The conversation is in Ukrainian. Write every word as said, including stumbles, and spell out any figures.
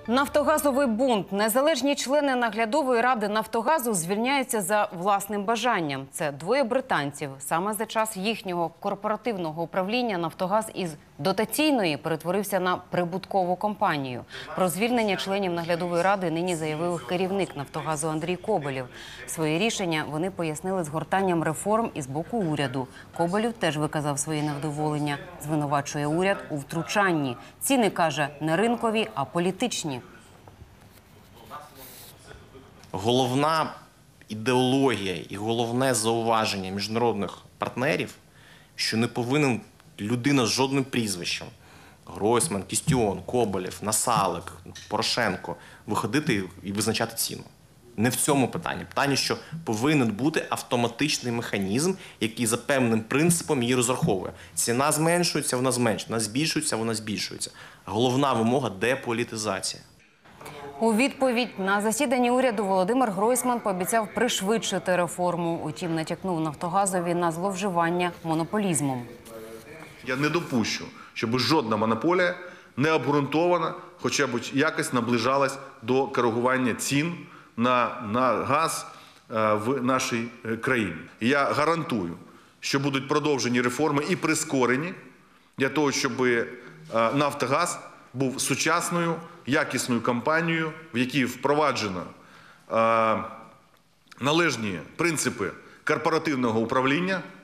Нафтогазовий бунт. Незалежні члени наглядової ради «Нафтогазу» звільняються за власним бажанням. Це двоє британців. Саме за час їхнього корпоративного управління «Нафтогаз» із дотаційної перетворився на прибуткову компанію. Про звільнення членів наглядової ради нині заявив керівник «Нафтогазу» Андрій Коболєв. Своє рішення вони пояснили згортанням реформ із боку уряду. Коболєв теж виказав своє невдоволення. Звинувачує уряд у втручанні. Ціни, каже, не ринкові, а політичні. Головна ідеологія і головне зауваження міжнародних партнерів, що не повинен людина з жодним прізвищем – Гройсман, Кістіон, Коболєв, Насалик, Порошенко – виходити і визначати ціну. Не в цьому питанні. Питання, що повинен бути автоматичний механізм, який за певним принципом її розраховує. Ціна зменшується, вона зменшується, вона збільшується, вона збільшується. Головна вимога – деполітизація. У відповідь на засіданні уряду Володимир Гройсман пообіцяв пришвидшити реформу. Утім, натякнув «Нафтогазові» на зловживання монополізмом. Я не допущу, щоб жодна монополія необґрунтована, хоча б якось наближалась до коригування цін на, на газ е, в нашій країні. І я гарантую, що будуть продовжені реформи і прискорені для того, щоб е, «Нафтогаз» був сучасною, якісною компанією, в якій впроваджено е, належні принципи корпоративного управління,